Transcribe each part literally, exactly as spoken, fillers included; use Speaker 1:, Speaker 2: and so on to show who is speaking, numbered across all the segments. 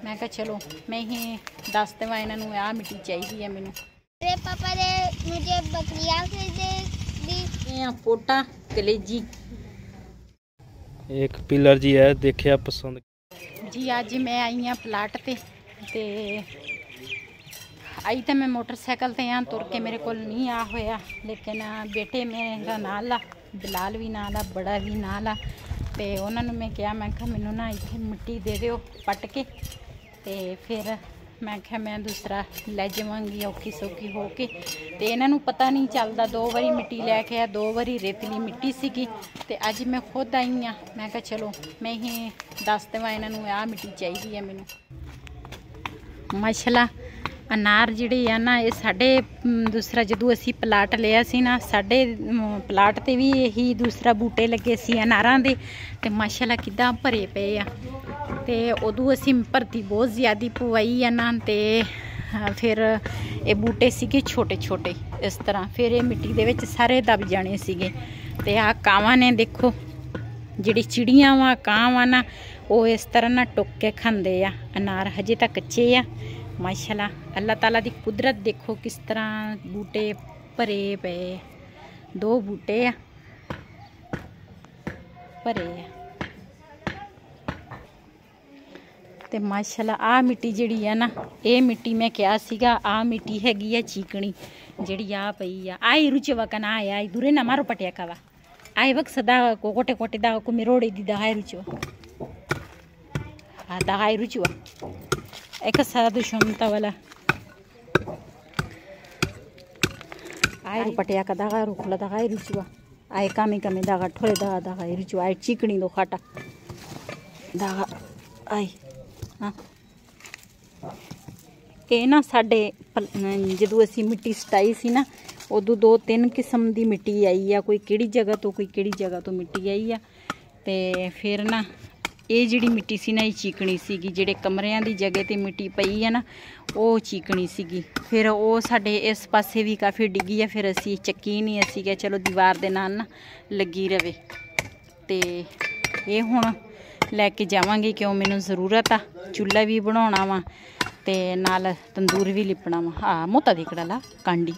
Speaker 1: मैं कहा चलो मैं ही दस देवां इन्हां नूं आ मिट्टी चाहिदी है मैनूं।
Speaker 2: मेरे पापा ने मुझे बकरियां खरीदे दी।
Speaker 1: ये पोटा कलेजी
Speaker 3: एक पिलर जी है देखिया पसंद
Speaker 1: जी। अज मैं आई हाँ प्लाट ते ते आई तो मैं मोटरसाइकिल ते हाँ, तुर के मेरे को नहीं आ होया, लेकिन बेटे मेरा नाल आ, बिलाल भी नाल आ, बड़ा भी नाल आ। ते उन्होंने मैं क्या मैं कहा मैनू ना इत्थे मिट्टी दे दिओ पट के, ते फिर मैं क्या मैं दूसरा लै जावांगी औखी सौखी हो के। ते इन्हों पता नहीं चलता, दो बारी मिट्टी लैके आया, दो बारी रेतली मिट्टी सीगी। ते अज मैं खुद आई हाँ, मैं कहा चलो मैं ही दस देवां इन्हों आ मिट्टी चाहिदी है मैनू। माशाअल्लाह अनार जिहड़े आ ना, ये साडे दूसरा जदों असीं प्लाट लिया सी ना, साडे प्लाट ते भी यही दूसरा बूटे लगे सी अनारां दे, ते माशाअल्लाह किद्दां भरे पे आ। ते उदों असीं भरती बहुत ज़्यादा पवाई आ ना, ते फिर ये बूटे सीगे छोटे छोटे इस तरह, फिर ये मिट्टी दे विच सारे दब जाने सीगे। ते आ कावां ने देखो जिहड़ी चिड़ियां वा कां वा ना, वो इस तरह ना टुक के खांदे आ अनार, हजे तक कच्चे आ। माशाअल्लाह अल्लाह ताला दी कुदरत देखो किस तरह बूटे भरे पे, दो बूटे आ भरे आ। ते माशाअल्लाह आ मिट्टी जिहड़ी है ना, ये मिट्टी मैं क्या सीगा, आ मिट्टी हैगी है चीकनी जिहड़ी आ पई आ। आई रुचवा कना आया आई दूरे ना मारो पटिया कावा आई वक सदा को कोटे कोटे दा को मिरोड़ी दी दा आई रुचवा आ दा आई रुचवा एक साधु क्षमता वाला आय पटिया का दागा रुखला दागा रुचुआ आय कामी कामी दागा ठोले दागा दागा रुचुआ आय चिकनी दो खाटा दागा आय हाँ ये ना साडे जदों असीं मिट्टी सटाई सी ना, उदों दो तीन किस्म दी मिट्टी आई आ, कोई किहड़ी जगह तो कोई किहड़ी जगह तो मिट्टी आई आ। ते फिर ना ये जिहड़ी मिट्टी सी ना, ये चीकनी सीगी, जिहड़े कमरियां दी जगह ते मिट्टी पई है ना, वो चीकनी सीगी। फिर वो साडे इस पासे भी काफ़ी डिग्गी है, फिर असी चक्की नहीं, असी क्या चलो दीवार दे नाल ना लगी रवे। ते ये हुण लैके जावांगे क्यों मैनूं ज़रूरत आ, चुल्हा भी बनाउणा वा ते नाल तंदूर भी लिपना वा। हाँ मोता दिकड़ा ला कांडी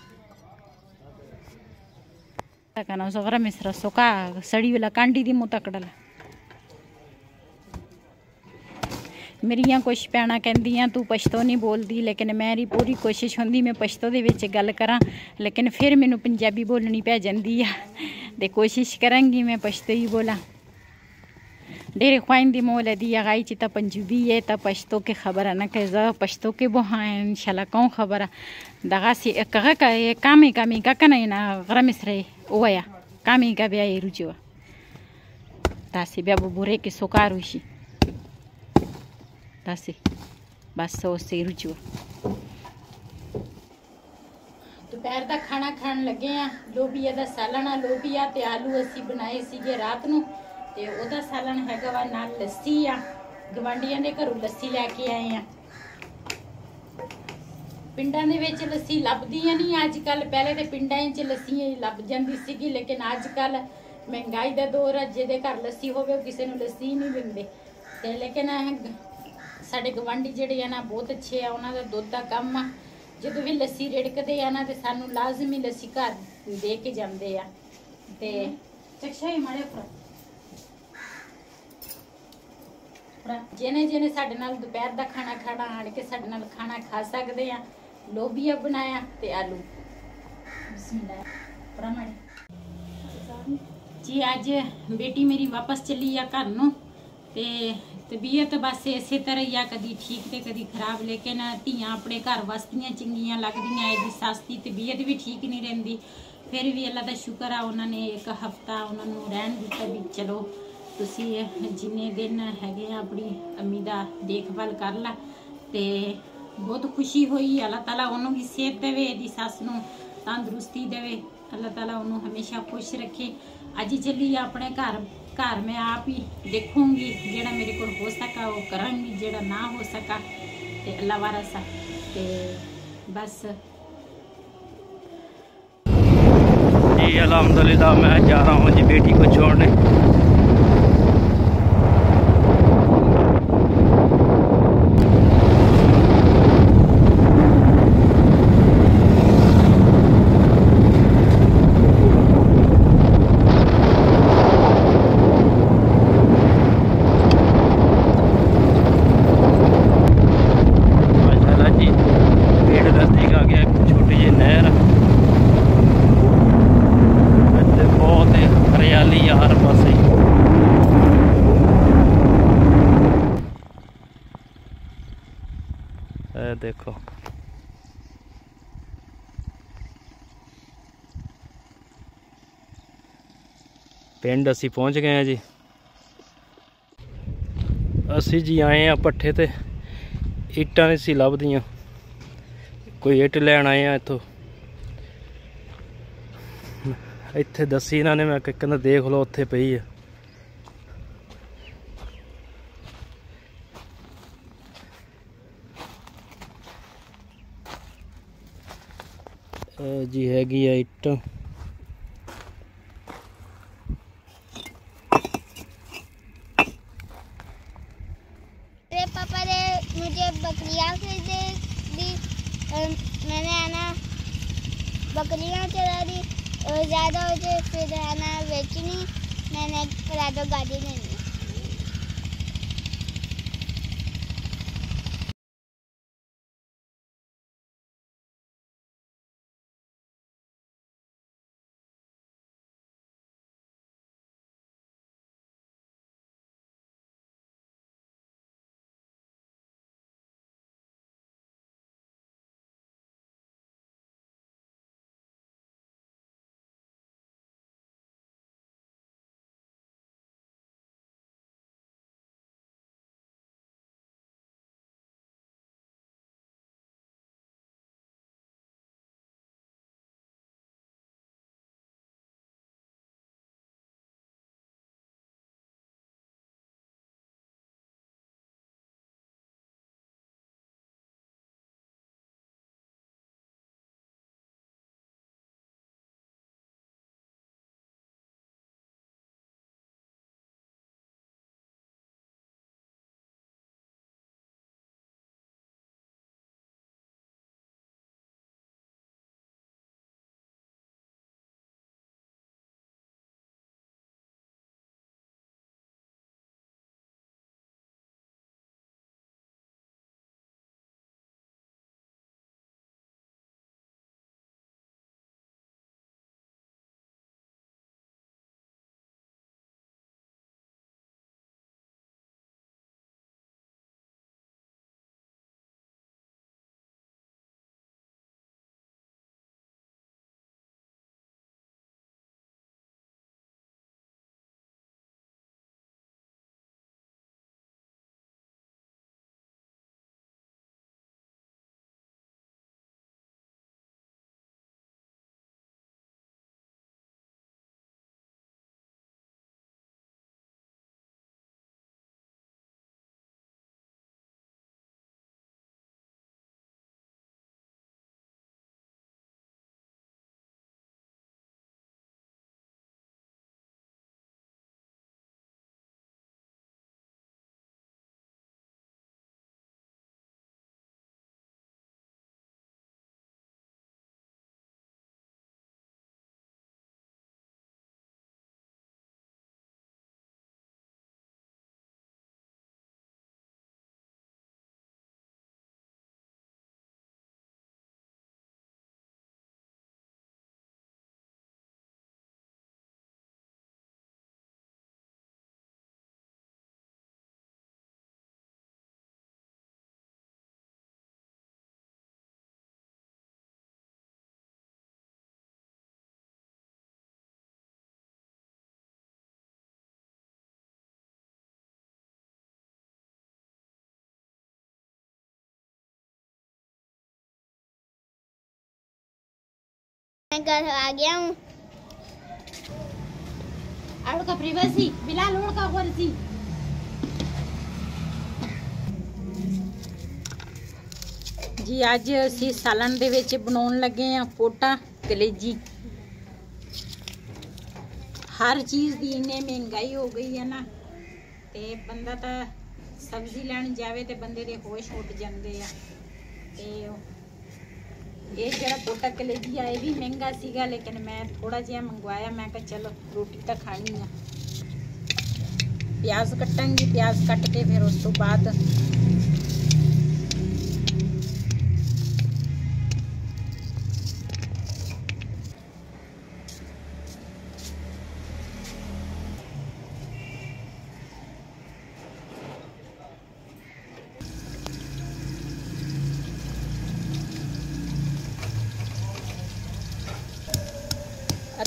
Speaker 1: कहना सो गरम मिश्रा सोका सड़ी वाला कांडी दी मोता कड़ा ला। मेरिया कुछ भैन कहंदियां तू पछतो नहीं बोलती, लेकिन मेरी पूरी कोशिश होंदी मैं पछतो दे विच गल करां, लेकिन फिर मैनू पंजाबी बोलनी पै जांदी आ, ते कोशिश करांगी मैं पछतो ही बोला। डेरे ख्वाइंदी मोल दिया गाई चिता पंजाबी है ता पछतो के खबर है ना के जा पछतो के बो हाँ इंशाल्लाह कौन खबर दगा सी कगा का ये कामी कामी का कना ना गरम इसरे ओया कामी का बिया रुजुआ तासी बिया बुरे के सोकारुशी तासी बस सो से रुजुआ। दोपहर का खाना खान लगे हैं, लोबिया का सालन आ, लोबिया ते आलू असी बनाए सीगे रात नूं, ते ओदा सालन हैगा वा नाल लस्सी आ, गवांढियां दे घरों लस्सी लैके आए हैं। पिंडां दे विच लस्सी लभदी नहीं अजकल, पहले तो पिंडां च लस्सी लभ जांदी सीगी, लेकिन अजकल महंगाई का दौर है, जिहदे घर लस्सी होवे किसी नूं लस्सी नहीं दिंदे। ते लेकिन साडे गवांढी जिहड़े आ ना बहुत अच्छे आ, उन्हां दा दुध दा कम आ, जदों भी लस्सी रिड़कदे आ ना ते सानूं लाजमी लस्सी घर दे के जांदे आ। ते चक्षा ही माड़े जिन्हें जिन्हें साडे नाल दोपहर का खाना खाना आण के साडे नाल खाना खा सकते हैं। लोबिया बनाया ते आलू बिस्मिल्लाह जी। अज बेटी मेरी वापस चली आ घर नूं, ते तबीयत बस इस तरह ही आ, कदी ठीक ते कदी खराब, लेकिन धियां अपने घर वसदियां चंगियां लगदियां। इहदी सस दी तबीयत भी ठीक नहीं रहिंदी, फिर भी अल्लाह दा शुक्र आ उन्होंने एक हफ्ता उन्होंने रहन दिता भी चलो तुसी जिन्ने दिन हैगे अपनी अम्मी दा देखभाल कर ला। ते बहुत खुशी हुई, अल्लाह ताला उन्होंने भी सेहत देवे, इहदी सस नूं तंदुरुस्ती देवे, अल्लाह ताला उन्होंने हमेशा खुश रखे। अज चली अपने घर, घर मैं आप ही देखूंगी, जेड़ा मेरे को हो सका वो करांगी, जेड़ा ना हो सका ते अल्लाह वारस आ। ते बस
Speaker 3: जी अल्हम्दुलिल्लाह मैं जा रहा हूँ जी बेटी को छोड़ने। देखो पिंड असी पहुंच गए हैं जी। असी जी आए हैं पट्ठे ते इट्टां नहीं सी लभदियां, कोई इट लैन आए हैं इत्थों। इत्थे दसी इन्होंने, मैं कहना देख लो उत्थे पई है। जी हैगी है इट।
Speaker 2: मेरे पापा ने मुझे बकरियां खरीदे दी। मैंने आना बकरियां चला दी और ज़्यादा हो जाए फिर आना बेचनी। मैंने प्राडो गाड़ी लेनी। मैं घर आ गया हूँ।
Speaker 1: आड़ का प्रिवासी बिलाल ओड़ का वर्सी जी। आज असी सालन दे विच बनाउण लगे आ कोटा कलेजी। हर चीज़ की इन्नी महंगाई हो गई है ना, ते बंदा तो सब्जी लैण जावे ते बंदे दे होश उठ जांदे आ। ते ये जरा कोटा कलेजी आए भी महंगा सीगा, लेकिन मैं थोड़ा जिहा मंगवाया। मैं कहा चलो रोटी तो खानी है। प्याज कट्टांगी, प्याज कट के फिर उस तो बाद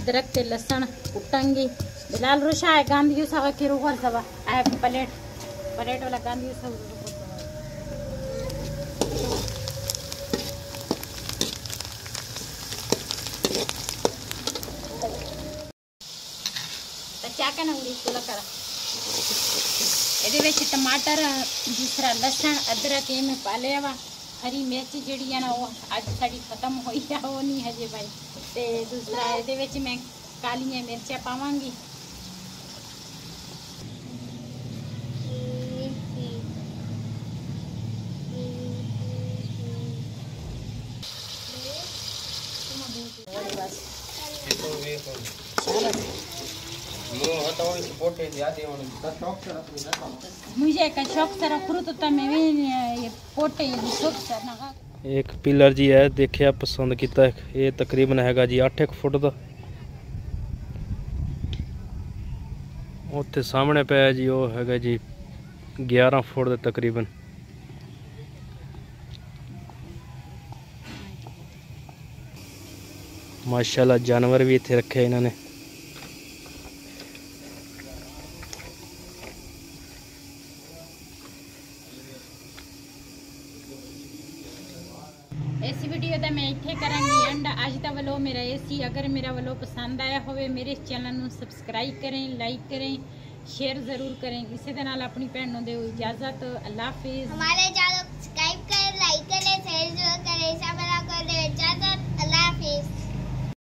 Speaker 1: अदरक ते लहसुन कुटांगी। बिलाल रुशा है गांधी सवा के रोगर सवा है प्लेट प्लेट वाला गांधी सब चाका ना उड़ी कुला करा ਇਹਦੇ ਵਿੱਚ ਟਮਾਟਰ ਦੂਸਰਾ ਲਸਣ ਅਦਰਕ ਇਹ ਮੈਂ ਪਾ ਲਿਆ ਵਾ। ਹਰੀ ਮਿਰਚ ਜਿਹੜੀ ਆ ਨਾ ਉਹ ਅੱਜ ਸਾਡੀ ਖਤਮ ਹੋਈ ਆ, ਉਹ ਨਹੀਂ ਹਜੇ ਭਾਈ। ਤੇ ਦੂਸਰਾ ਇਹਦੇ ਵਿੱਚ ਮੈਂ ਕਾਲੀਆਂ ਮਿਰਚਾਂ ਪਾਵਾਂਗੀ। मुझे का शौक सर फ्रूट तो मैं ये पोटे शौक सर ना
Speaker 3: एक पिलर जी है देखिया पसंद किया। ये तकरीबन हैगा जी अठ एक फुट का। उत्थे सामने पे जी वो हैगा जी ग्यारह फुट का तकरीबन। माशाल्लाह जानवर भी इत्थे रखे इन्होंने।
Speaker 1: इस वीडियो का मैं इत्थे करांगी एंड अज का वालों मेरा ये सी। अगर मेरा वालों पसंद आया होवे मेरे चैनल को सबसक्राइब करें, लाइक करें, शेयर जरूर करें। इसी दे नाल अपनी भैन नूं दिओ इजाजत। अल्लाह हाफिज़।
Speaker 2: हमारे चैनल को सब्सक्राइब करें, लाइक करें, शेयर जरूर करें।